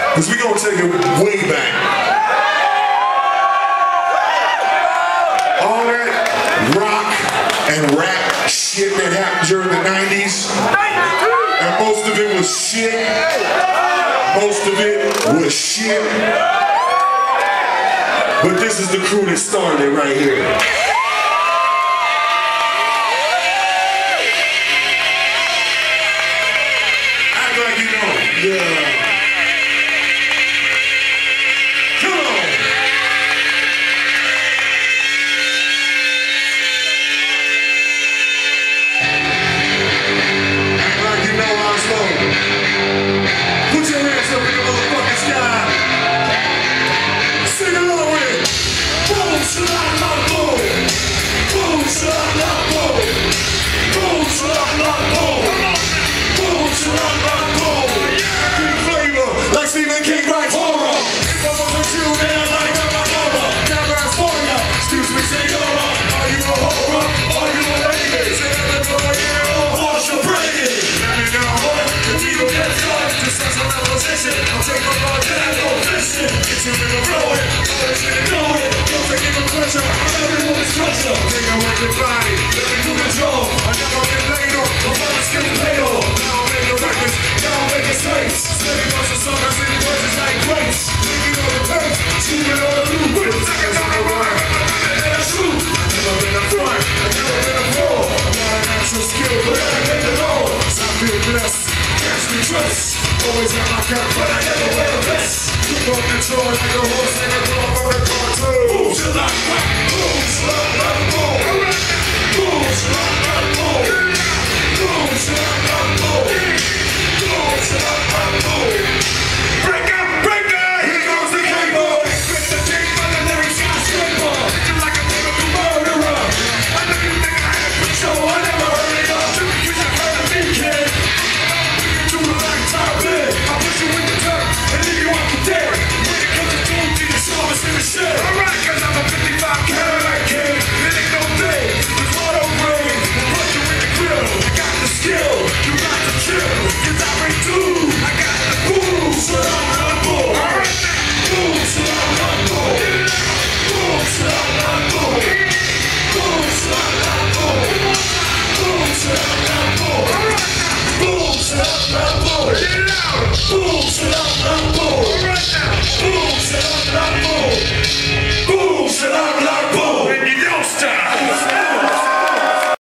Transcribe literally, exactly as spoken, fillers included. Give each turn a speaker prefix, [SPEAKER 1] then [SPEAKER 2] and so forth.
[SPEAKER 1] Because we're going to take it way back. All that rock and rap shit that happened during the nineties, and most of it was shit. Most of it was shit. But this is the crew that started it right here. Act like you know. Yeah. I'll take my ball down, go fishing. It's a river flowing, always in it going. Don't take any pressure, everyone's pressure. Take away your body, let me do control. I never been later, my father's getting paid off. Now I'm making records, now I'm making space. Steady bunch of songs, city voices like grace. Thinking on the pace, shooting on the loop. With the seconds on the run, and that's true. I've never been a front, I've never been a pro. I'm not a natural skill, but I make it all. So I feel blessed, catch me trust. Always got my gun, but I never wear a vest. Keep on control like a horse and a dog on a cartoon. Move till I crack, move till I let go. Move till I let go. Move till I let go. Move till I let go. Break up, break up! Here goes the cable. Spit the tape on the lyrics skyscraper. Thinking like a typical murderer. I know you think I had control, I never heard it all. You just heard of me, kid. I put you in the dirt and leave you out for dead. When it comes to doing things, it's always in the shit. Alright, cause I'm a fifty-five Cadillac kid. It ain't no day, there's auto brain. We'll put you in the grill. I got the skill, you got the chill. Cause I bring two, I got the boom. So I'm not bull. Alright, boom, so I'm not bull. Boom, so I'm not bull. Boom, so I'm not bull. Boom, so I'm not bull. Alright, boom, so I'm not bull. Boom, shut up, I'm bored. Right now. Boom, shut up, I'm bored.